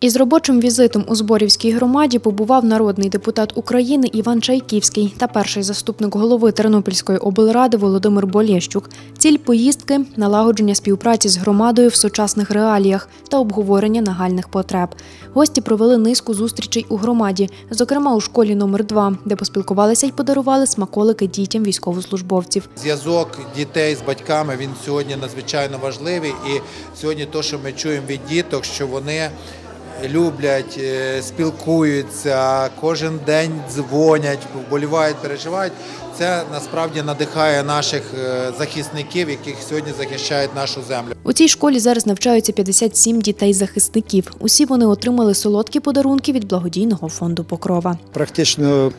Із робочим візитом у Зборівській громаді побував народний депутат України Іван Чайківський та перший заступник голови Тернопільської облради Володимир Болєщук. Ціль поїздки – налагодження співпраці з громадою в сучасних реаліях та обговорення нагальних потреб. Гості провели низку зустрічей у громаді, зокрема у школі номер 2, де поспілкувалися й подарували смаколики дітям військовослужбовців. Зв'язок дітей з батьками, він сьогодні надзвичайно важливий. І сьогодні те, що ми чуємо від діток, що вони люблять, спілкуються, кожен день дзвонять, вболівають, переживають. Це насправді надихає наших захисників, яких сьогодні захищають нашу землю. У цій школі зараз навчаються 57 дітей-захисників. Усі вони отримали солодкі подарунки від благодійного фонду «Покрова». Практично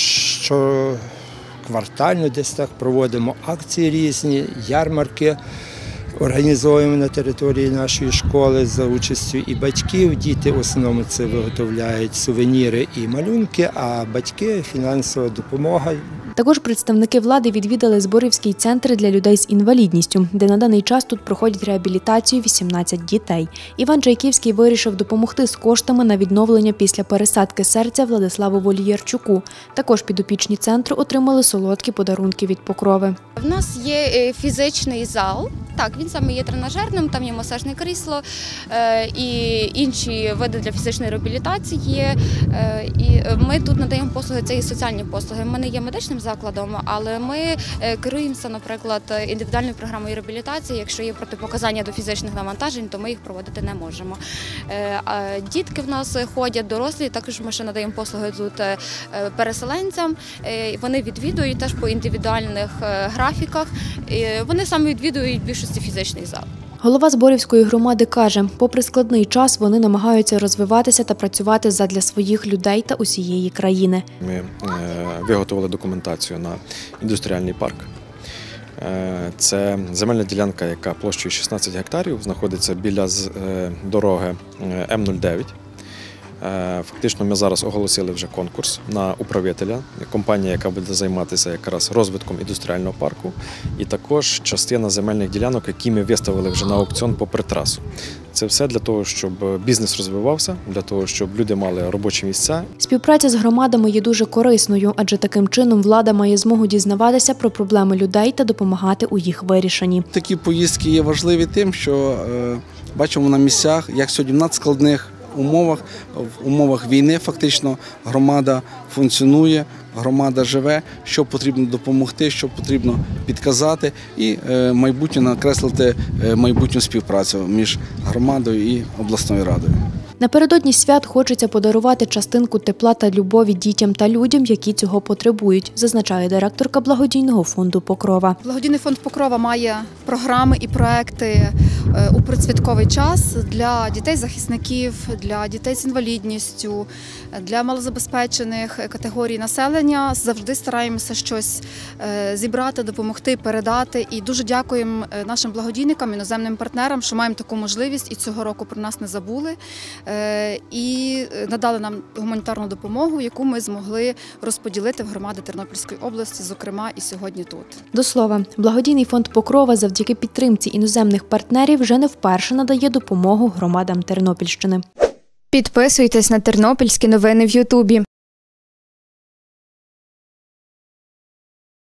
щоквартально десь так проводимо акції різні, ярмарки. Організовуємо на території нашої школи за участю і батьків. Діти в основному це виготовляють сувеніри і малюнки, а батьки – фінансова допомога. Також представники влади відвідали Зборівський центр для людей з інвалідністю, де на даний час тут проходять реабілітацію 18 дітей. Іван Чайківський вирішив допомогти з коштами на відновлення після пересадки серця Владиславу Волієрчуку. Також підопічні центру отримали солодкі подарунки від «Покрови». У нас є фізичний зал. Так, він саме є тренажерним, там є масажне крісло і інші види для фізичної реабілітації. І ми тут надаємо послуги, це і соціальні послуги. Ми не є медичним закладом, але ми керуємося, наприклад, індивідуальною програмою реабілітації. Якщо є протипоказання до фізичних навантажень, то ми їх проводити не можемо. Дітки в нас ходять, дорослі, також ми ще надаємо послуги тут переселенцям. Вони відвідують теж по індивідуальних графіках. Вони саме відвідують більшості фізичний зал. Голова Зборівської громади каже, попри складний час, вони намагаються розвиватися та працювати задля своїх людей та усієї країни. Ми виготовили документацію на індустріальний парк. Це земельна ділянка, яка площею 16 гектарів, знаходиться біля дороги М09. Фактично ми зараз оголосили вже конкурс на управителя, компанія, яка буде займатися якраз розвитком індустріального парку, і також частина земельних ділянок, які ми виставили вже на аукціон попри трасу. Це все для того, щоб бізнес розвивався, для того, щоб люди мали робочі місця. Співпраця з громадами є дуже корисною, адже таким чином влада має змогу дізнаватися про проблеми людей та допомагати у їх вирішенні. Такі поїздки є важливі тим, що бачимо на місцях, як сьогодні в надскладних в умовах війни фактично громада функціонує, громада живе, що потрібно допомогти, що потрібно підказати і майбутнє накреслити майбутню співпрацю між громадою і обласною радою. Напередодні свят хочеться подарувати частинку тепла та любові дітям та людям, які цього потребують, зазначає директорка благодійного фонду «Покрова». Благодійний фонд «Покрова» має програми і проекти у предсвятковий час для дітей-захисників, для дітей з інвалідністю, для малозабезпечених категорій населення. Завжди стараємося щось зібрати, допомогти, передати. І дуже дякуємо нашим благодійникам, іноземним партнерам, що маємо таку можливість і цього року про нас не забули. І надали нам гуманітарну допомогу, яку ми змогли розподілити в громади Тернопільської області, зокрема і сьогодні тут. До слова, благодійний фонд «Покрова» завдяки підтримці іноземних партнерів вже не вперше надає допомогу громадам Тернопільщини. Підписуйтесь на тернопільські новини в Ютубі.